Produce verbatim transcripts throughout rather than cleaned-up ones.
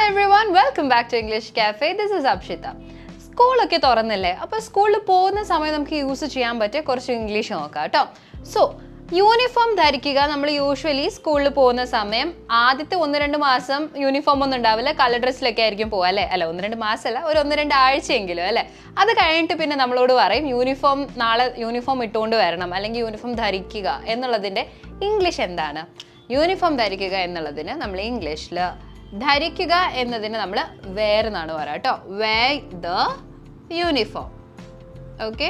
everyone, welcome back to English Cafe. This is Abshita. School ഒക്കെ തുറന്നില്ലേ? അപ്പോൾ സ്കൂളിൽ പോകുന്ന സമയം നമുക്ക് യൂസ് ചെയ്യാൻ പറ്റിയ കുറച്ച് ഇംഗ്ലീഷ് നോക്കാം കേട്ടോ. സോ യൂണിഫോം ധരിക്കുക. നമ്മൾ യൂഷ്വലി സ്കൂളിൽ പോകുന്ന സമയം ആദ്യത്തെ ഒന്ന് രണ്ട് മാസം യൂണിഫോം ഒന്നും ഉണ്ടാവില്ല, കളർ ഡ്രസ്സിലൊക്കെ ആയിരിക്കും പോകുക അല്ലേ? അല്ല, ഒന്ന് രണ്ട് മാസമല്ല, ഒരു ഒന്ന് രണ്ട് ആഴ്ചയെങ്കിലും അല്ലേ? അത് കഴിഞ്ഞിട്ട് പിന്നെ നമ്മളോട് പറയും യൂണിഫോം നാളെ യൂണിഫോം ഇട്ടുകൊണ്ട് വരണം അല്ലെങ്കിൽ യൂണിഫോം ധരിക്കുക എന്നുള്ളതിൻ്റെ ഇംഗ്ലീഷ് എന്താണ്? യൂണിഫോം ധരിക്കുക എന്നുള്ളതിന് നമ്മൾ ഇംഗ്ലീഷിൽ ധരിക്കുക എന്നതിന് നമ്മൾ വെയർ എന്നാണ് പറയുക കേട്ടോ. Wear the uniform. Okay,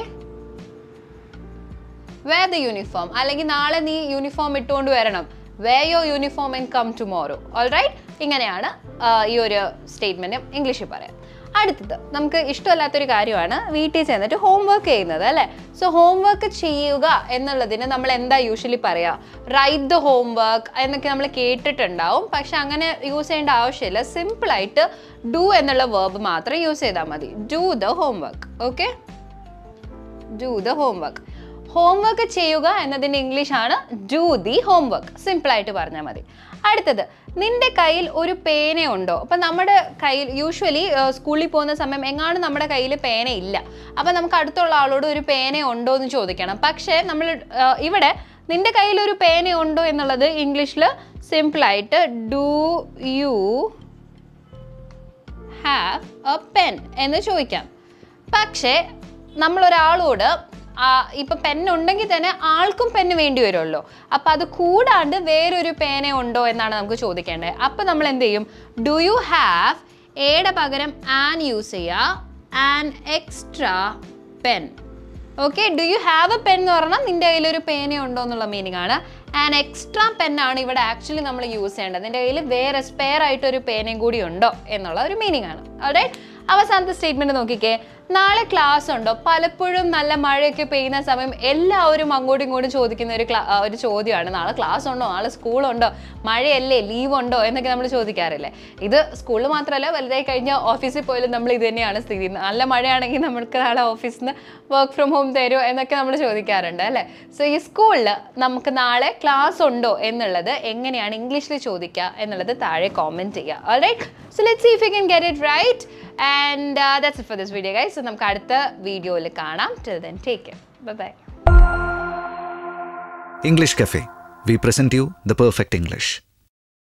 wear the uniform. അല്ലെങ്കിൽ നാളെ നീ യൂണിഫോം ഇട്ടുകൊണ്ട് വരണം. Wear your uniform and come tomorrow. Alright, ഇങ്ങനെയാണ് ഈ ഒരു സ്റ്റേറ്റ്മെൻറ്റ് ഇംഗ്ലീഷിൽ പറയാം. അടുത്തത് നമുക്ക് ഇഷ്ടമല്ലാത്തൊരു കാര്യമാണ് വീട്ടിൽ ചെന്നിട്ട് ഹോംവർക്ക് ചെയ്യുന്നത് അല്ലേ? സോ ഹോംവർക്ക് ചെയ്യുക എന്നുള്ളതിന് നമ്മൾ എന്താ യൂഷ്വലി പറയുക? റൈറ്റ് ദ ഹോംവർക്ക് എന്നൊക്കെ നമ്മൾ കേട്ടിട്ടുണ്ടാവും. പക്ഷെ അങ്ങനെ യൂസ് ചെയ്യേണ്ട ആവശ്യമില്ല. സിമ്പിളായിട്ട് ഡു എന്നുള്ള വേർബ് മാത്രം യൂസ് ചെയ്താൽ മതി. Do the homework. Okay, do the homework. Homework ചെയ്യുക എന്നതിൻ്റെ ഇംഗ്ലീഷാണ് ഡു ദി ഹോംവർക്ക്. സിമ്പിളായിട്ട് പറഞ്ഞാൽ മതി. അടുത്തത്, നിന്റെ കയ്യിൽ ഒരു പേനയുണ്ടോ? അപ്പം നമ്മുടെ കയ്യിൽ യൂഷ്വലി സ്കൂളിൽ പോകുന്ന സമയം എങ്ങാനും നമ്മുടെ കയ്യിൽ പേന ഇല്ല. അപ്പം നമുക്ക് അടുത്തുള്ള ആളോട് ഒരു പേന ഉണ്ടോ എന്ന് ചോദിക്കണം. പക്ഷേ നമ്മൾ ഇവിടെ നിന്റെ കയ്യിൽ ഒരു പേന ഉണ്ടോ എന്നുള്ളത് ഇംഗ്ലീഷിൽ സിമ്പിളായിട്ട് do you have a pen എന്ന് ചോദിക്കാം. പക്ഷേ നമ്മളൊരാളോട് ഇപ്പം പെന്നുണ്ടെങ്കിൽ തന്നെ ആൾക്കും പെന്ന് വേണ്ടി വരുമല്ലോ. അപ്പം അത് കൂടാണ്ട് വേറൊരു പേന ഉണ്ടോ എന്നാണ് നമുക്ക് ചോദിക്കേണ്ടത്. അപ്പം നമ്മൾ എന്ത് ചെയ്യും? ഡു യു ഹാവ്, എയുടെ പകരം ആൻ യൂസ് ചെയ്യുക, an extra pen. Okay, do you have a pen എന്ന് പറഞ്ഞാൽ നിൻ്റെ കയ്യിലൊരു പേന ഉണ്ടോ എന്നുള്ള മീനിങ് ആണ്. ആൻ എക്സ്ട്രാ പെന്നാണ് ഇവിടെ ആക്ച്വലി നമ്മൾ യൂസ് ചെയ്യേണ്ടത്. നിൻ്റെ കയ്യിൽ വേറെ സ്പെയർ ആയിട്ടൊരു പേനയും കൂടി ഉണ്ടോ എന്നുള്ള ഒരു മീനിങ് ആണ്. ഓൾറൈറ്റ്, അവസാനത്തെ സ്റ്റേറ്റ്മെൻറ്റ് നോക്കിക്കേ. നാളെ ക്ലാസ് ഉണ്ടോ? പലപ്പോഴും നല്ല മഴയൊക്കെ പെയ്യുന്ന സമയം എല്ലാവരും അങ്ങോട്ടും ഇങ്ങോട്ടും ചോദിക്കുന്ന ഒരു ക്ലാ ഒരു ചോദ്യമാണ്, നാളെ ക്ലാസ് ഉണ്ടോ, നാളെ സ്കൂളുണ്ടോ, മഴയല്ലേ, ലീവ് ഉണ്ടോ എന്നൊക്കെ നമ്മൾ ചോദിക്കാറില്ലേ? ഇത് സ്കൂളിൽ മാത്രമല്ല, വലുതായി കഴിഞ്ഞാൽ ഓഫീസിൽ പോയാലും നമ്മൾ ഇത് തന്നെയാണ് സ്ഥിതി. നല്ല മഴയാണെങ്കിൽ നമുക്ക് നാളെ ഓഫീസിൽ നിന്ന് വർക്ക് ഫ്രം ഹോം തരുമോ എന്നൊക്കെ നമ്മൾ ചോദിക്കാറുണ്ട് അല്ലേ? സോ ഈ സ്കൂളിൽ നമുക്ക് നാളെ ക്ലാസ് ഉണ്ടോ എന്നുള്ളത് എങ്ങനെയാണ് ഇംഗ്ലീഷിൽ ചോദിക്കുക എന്നുള്ളത് താഴെ കോമെൻറ്റ് ചെയ്യുക. Alright, so let's see if you can get it right. And uh, that's it for this video, guys. So നമുക്ക് അടുത്ത വീഡിയോയിൽ കാണാം. Till then, take care. Bye bye. English Cafe. We present you the perfect English.